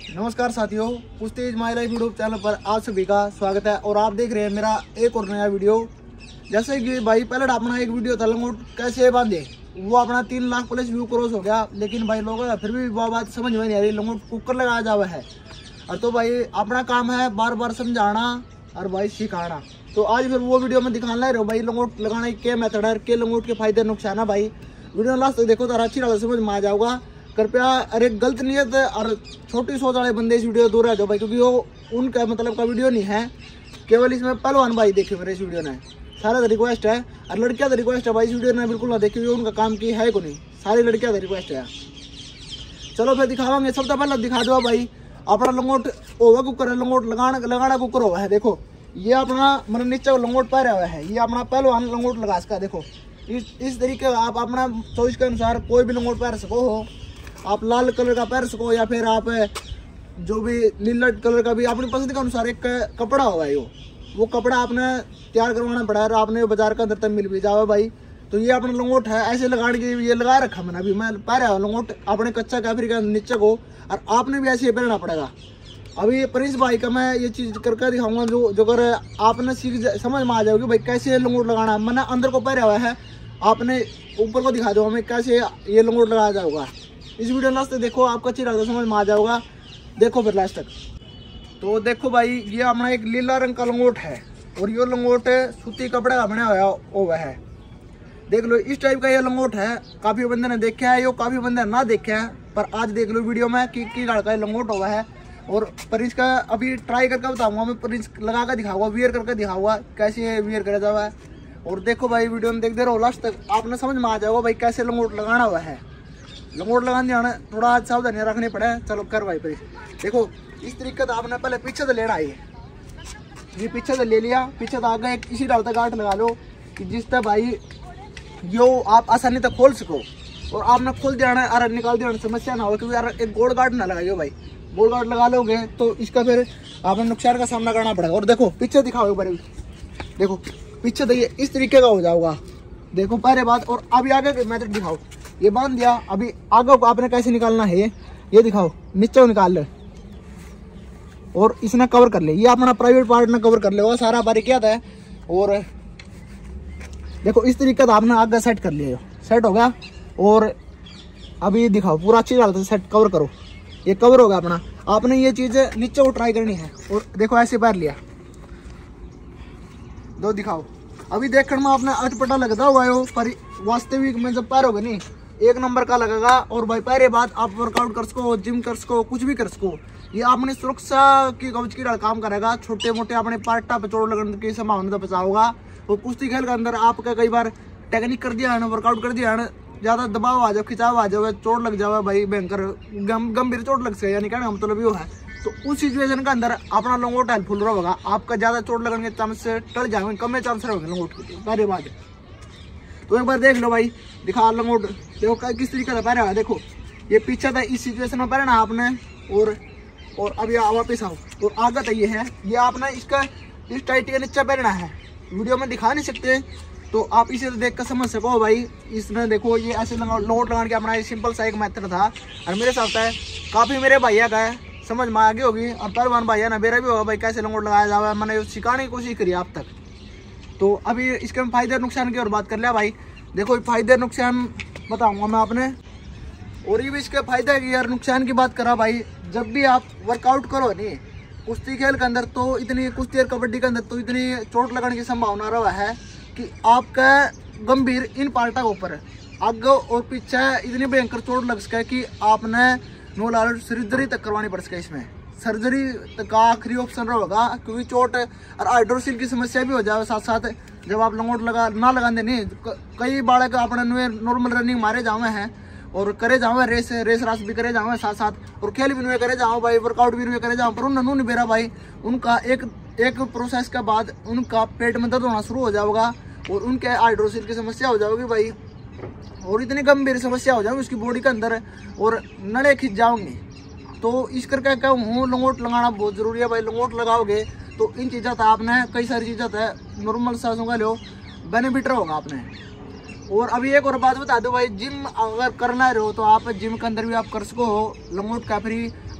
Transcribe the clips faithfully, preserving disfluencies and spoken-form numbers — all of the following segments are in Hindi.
नमस्कार साथियों, कुश्ती is my life YouTube channel पर आप सभी का स्वागत है और आप देख रहे हैं मेरा एक और नया वीडियो। जैसे कि भाई पहले अपना एक वीडियो था लंगोट कैसे बांधे, वो अपना तीन लाख प्लस व्यू क्रॉस हो गया, लेकिन भाई लोगों का फिर भी वो बात समझ में नहीं आ रही, लंगोट कुकर लगाया जावा है। और तो भाई अपना काम है बार बार समझाना और भाई सिखाना। तो आज फिर वो वीडियो में दिखाना रहे हो भाई लंगोट लगाने के मेथड है, के लंगोट के फायदे नुकसान है। भाई वीडियो लास्ट तक देखो तो अच्छी तरह समझ में आ जाओगा। कृपया अरे गलत नियत और छोटी सोच वाले बंदे इस वीडियो दूर रह जाओ भाई, क्योंकि वो उनका मतलब का वीडियो नहीं है, केवल इसमें पहलवान भाई देखे मेरे इस वीडियो ने। सारा रिक्वेस्ट है और लड़कियां तो रिक्वेस्ट है भाई, इस वीडियो ने बिल्कुल ना देखी, उनका काम की है को नहीं, सारी लड़कियां तो रिक्वेस्ट है। चलो फिर दिखावांगे। सबसे पहले दिखा दो भाई अपना लंगोट ओवा कुकर है, लंगोट लगाना लगाना कुकर हुआ है। देखो ये अपना मतलब नीचे लंगोट पहरा हुआ है, ये अपना पहलवान लंगोट लगा सका। देखो इस इस तरीके का आप अपना चॉइस के अनुसार कोई भी लंगोट पहन सको हो। आप लाल कलर का पहन सको या फिर आप जो भी नीला कलर का भी अपनी पसंद के अनुसार एक कपड़ा होगा। यो वो कपड़ा आपने तैयार करवाना पड़ा है, आपने बाजार का अंदर तक मिल भी जाओ भाई। तो ये अपना लंगोट है ऐसे लगाने के ये लगा रखा मैंने, अभी मैं पह रहा हूँ लंगोट अपने कच्चा कैफरी का नीचे को, और आपने भी ऐसे पहनना पड़ेगा। अभी प्रिंस भाई का मैं ये चीज़ करके दिखाऊंगा जो जो कर आपने सीख समझ में आ जाओगे भाई कैसे लंगोट लगाना है। मैंने अंदर को पहरा हुआ है, आपने ऊपर को दिखा दो हमें कैसे ये लंगोट लगाया जाएगा। इस वीडियो लास्ट तक देखो, आपको अच्छी लगता समझ में आ जाएगा। देखो फिर लास्ट तक। तो देखो भाई ये अपना एक लीला रंग का लंगोट है और ये लंगोट सूती कपड़े का बना हुआ हुआ है। देख लो इस टाइप का ये लंगोट है, काफ़ी बंदे ने देखा है, यो काफ़ी बंदे ना देखा है, पर आज देख लो वीडियो में कि की लड़का लंगोट हुआ है। और प्रिंस का अभी ट्राई करके बताऊंगा मैं, प्रिंस लगा कर दिखाऊंगा, वियर करके दिखाऊंगा कैसे वियर करा जावा है। और देखो भाई वीडियो में देखते रहो लास्ट तक, आपने समझ में आ जाएगा भाई कैसे लंगोट लगाना हुआ है। लंगोट लगाने जाना थोड़ा आज सावधानी रखनी पड़े। चलो कर भाई प्रिंस। देखो इस तरीके से आपने पहले पीछे से लेना है, ये पीछे से ले लिया, पीछे से आगे एक इसी डालता गांठ लगा लो कि जिससे भाई यो आप आसानी तक खोल सको। और आपने खोल दिया ना अरे निकाल दिया समस्या ना हो, क्योंकि यार एक गोल गार्ड ना लगाइयो भाई, गोल गार्ड लगा लोगे तो इसका फिर आपने नुकसान का सामना करना पड़ेगा। और देखो पीछे दिखाओ भाई, देखो पीछे देखिए इस तरीके का हो जाओगा। देखो पहले बात, और अभी आगे के मेथड दिखाओ। ये बांध दिया, अभी आगे को आपने कैसे निकालना है ये दिखाओ। नीचे निकाल ले और इसने कवर कर ले, ये अपना प्राइवेट पार्ट ने कवर कर ले, वो सारा बारीकियात है। और देखो इस तरीके से आपने आगे सेट कर लिया, सेट हो गया। और अभी दिखाओ पूरा अच्छी तरह से सेट कवर करो, ये कवर होगा अपना। आपने ये चीज़ नीचे को ट्राई करनी है। और देखो ऐसे पैर लिया, दो दिखाओ। अभी देखने में आपने अटपटा लगता हुआ है, पर वास्तविक में जब पैरोगे नहीं एक नंबर का लगेगा। और भाई पहले बात आप वर्कआउट कर सको, जिम कर सको, कुछ भी कर सको, ये अपनी सुरक्षा की कवच की काम करेगा। छोटे मोटे अपने पार्टा पे चोट लगने की संभावना तो बचाओगा। और कुश्ती खेल के अंदर आपका कई बार टेक्निक कर दिया है, वर्कआउट कर दिया है, ज़्यादा दबाव आ जाओ, खिंचाव आ जाओ, चोट लग जाओ भाई, भयंकर गंभीर चोट लग सके, यानी कहना हम मतलब यो है। तो उस सिचुएशन के अंदर अपना लंगोट हेल्पफुल रहेगा, आपका ज़्यादा चोट लगने के चांस से टल जाएंगे, कम चांस रहेंगे लंगोट के पहले बात। तो एक बार देख लो भाई, दिखा लंगोट देखो किस तरीके से पहना है। देखो ये पीछे था, इस सिचुएशन में पहना आपने। और और अभी वापस आओ और आगे तो ये है, ये आपने इसका इस टाइट के नीचे पहनना है, वीडियो में दिखा नहीं सकते, तो आप इसे देख कर समझ सको भाई। इसमें देखो ये ऐसे लंगोट लगाने के अपना सिंपल सा एक मेथड था, और मेरे साथ है काफ़ी मेरे भैया का है, समझ में आ गई होगी। और पहलवान भैया ना मेरा भी होगा भाई कैसे लंगोट लगाया जाए, मैंने सिखाने की कोशिश करी आप तक। तो अभी इसके फायदे नुकसान की और बात कर लिया भाई। देखो फायदे नुकसान बताऊंगा मैं आपने, और ये भी इसके फायदे की और नुकसान की बात करा भाई। जब भी आप वर्कआउट करो नहीं कुश्ती खेल के अंदर, तो इतनी कुश्ती और कबड्डी के अंदर तो इतनी चोट लगने की संभावना रहा है कि आपका गंभीर इन पार्टा के ऊपर आगे और पीछे इतनी भयंकर चोट लग सके कि आपने नो लाल सर्जरी तक करवानी पड़ सके। इसमें सर्जरी का आखिरी ऑप्शन रहेगा, क्योंकि चोट और हाइड्रोसिल की समस्या भी हो जाए साथ साथ। जब आप लंगोट लगा ना लगाते नहीं, कई बालक अपने नॉर्मल रनिंग मारे जावे हैं और करे जावे, रेस रेस रास भी करे जावे साथ साथ, और खेल भी नुए करे जाओ भाई, वर्कआउट भी नुए करे जाओ, पर उन्होंने नहीं बेरा भाई। उनका एक एक प्रोसेस के बाद उनका पेट में दर्द होना शुरू हो जाएगा और उनके हाइड्रोसिल की समस्या हो जाएगी भाई, और इतनी गंभीर समस्या हो जाएगी उसकी बॉडी के अंदर, और नड़े खिंच जाओगे। तो इस करके क्या हूँ लंगोट लगाना बहुत ज़रूरी है भाई। लंगोट लगाओगे तो इन चीज़ों था आपने कई सारी चीज़ें था नॉर्मल सांसों का लो बेनिफिट होगा आपने। और अभी एक और बात बता दो भाई, जिम अगर करना रहे हो तो आप जिम के अंदर भी आप कर सको हो। लंगोट कैफरी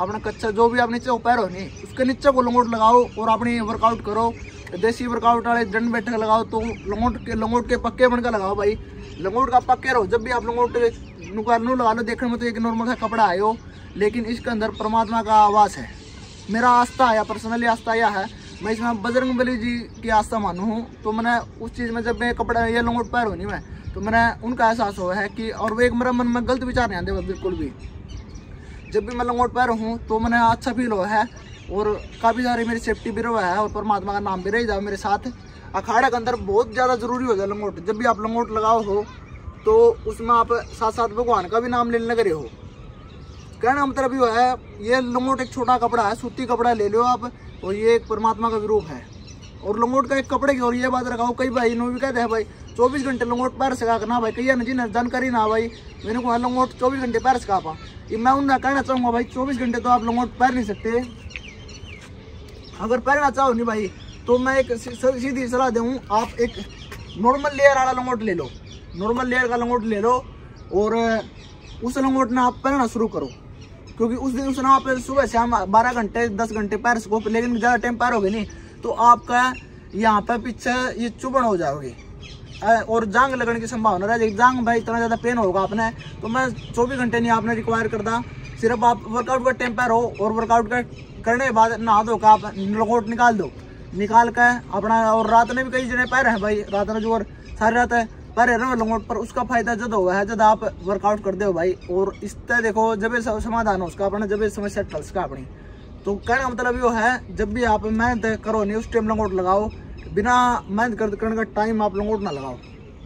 अपना कच्चा जो भी आप नीचे को पैर हो नहीं उसके नीचे को लंगोट लगाओ और अपनी वर्कआउट करो। देसी वर्कआउट वाले दंड बैठक लगाओ तो लंगोट के लंगोट के पक्के बनकर लगाओ भाई, लंगोट का पक्के रहो। जब भी आप लंगोट नुकानू लगा लो, देखने में तो एक नॉर्मल सा कपड़ा है हो, लेकिन इसके अंदर परमात्मा का आवास है। मेरा आस्था आया, पर्सनली आस्था यह है, मैं इसमें बजरंग बली जी की आस्था मानू हूँ। तो मैंने उस चीज़ में जब मैं कपड़ा ये लंगोट पैर होनी मैं, तो मैंने उनका एहसास हुआ है कि, और वो एक मेरा मन में गलत विचार नहीं आते बिल्कुल भी। जब भी मैं लंगोट पैर हूँ तो मैंने अच्छा फील हुआ है और काफ़ी सारी मेरी सेफ्टी भी रहा है और परमात्मा का नाम भी रह जाओ मेरे साथ। अखाड़ा के अंदर बहुत ज़्यादा ज़रूरी हो जाए लंगोट। जब भी आप लंगोट लगाओ हो तो उसमें आप साथ साथ भगवान का भी नाम लेने लगे हो। कहना मतलब ये है, ये लंगोट एक छोटा कपड़ा है, सूती कपड़ा ले लो आप, और ये एक परमात्मा का विरूप है। और लंगोट का एक कपड़े की और ये बात रखाओ, कई भाई नो भी कहते हैं भाई चौबीस घंटे लंगोट पैर सका करना भाई, कई जी ना जानकारी ना भाई, मैंने कहा लंगोट चौबीस घंटे पैर सका पा। मैं उनका कहना चाहूँगा भाई चौबीस घंटे तो आप लंगोट पैर नहीं सकते। अगर पैरना चाहो नहीं भाई तो मैं एक सीधी सलाह दूँ, आप एक नॉर्मल लेयर वाला लंगोट ले लो, नॉर्मल लेयर का लंगोट ले लो और उस लंगोट में आप पहनना शुरू करो। क्योंकि उस दिन उसने आप सुबह शाम बारह घंटे दस घंटे पैर सको, लेकिन ज़्यादा टाइम पैर होगे नहीं तो आपका यहाँ पे पीछे ये चुभन हो जाओगे और जांग लगने की संभावना रह जाएगी। जांग भाई इतना ज़्यादा पेन होगा आपने। तो मैं चौबीस घंटे नहीं आपने रिक्वायर करता, सिर्फ आप वर्कआउट का टाइम पैर हो और वर्कआउट का करने के बाद नहा धो का आप लंगोट निकाल दो, निकाल कर अपना। और रात में भी कई जने पैर हैं भाई, रात में जो और सारी रात है पैर रहे लंगोट पर, उसका फायदा जब हुआ है जब आप वर्कआउट कर दो भाई। और इस तरह देखो जब समाधान हो उसका अपना, जब समस्या टल सका अपनी। तो कहने का मतलब ये है, जब भी आप मेहनत करो नहीं उस टाइम लंगोट लगाओ, बिना मेहनत कर करने का टाइम आप लंगोट ना लगाओ।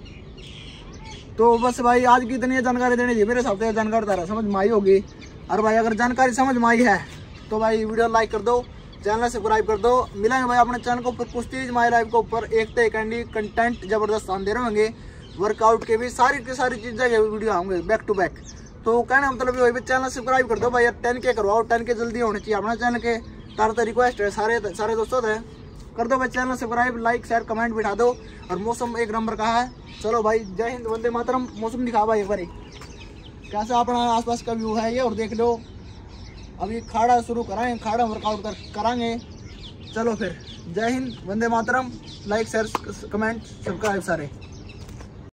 तो बस भाई आज की इतनी जानकारी देनी थी, मेरे हिसाब से जानकारी तारा समझ में आई होगी। और भाई अगर जानकारी समझ में आई है तो भाई वीडियो लाइक कर दो, चैनल सब्सक्राइब कर दो। मिलेंगे भाई अपने चैनल को ऊपर कुश्ती माई लाइफ के ऊपर एक तो कैंडी कंटेंट जबरदस्त आते रहेंगे, वर्कआउट के भी सारी की सारी चीज़ें के वीडियो आएंगे बैक टू बैक। तो कहना मतलब ये चैनल सब्सक्राइब कर दो भाई, टेन के करवाओ, टेन के जल्दी होने चाहिए अपना चैनल के। तार तो रिक्वेस्ट है सारे सारे दोस्तों से कर दो भाई channel subscribe, like share comment बिठा दो। और मौसम एक नंबर का है। चलो भाई जय हिंद वंदे मातरम। मौसम दिखा भाई एक बार कैसा अपना आसपास का व्यू है ये, और देख लो। अभी खाड़ा शुरू कराएंगे, खाड़ा वर्कआउट कर कराएंगे। चलो फिर जय हिंद वंदे मातरम, लाइक शेयर कमेंट सब्सक्राइब सारे।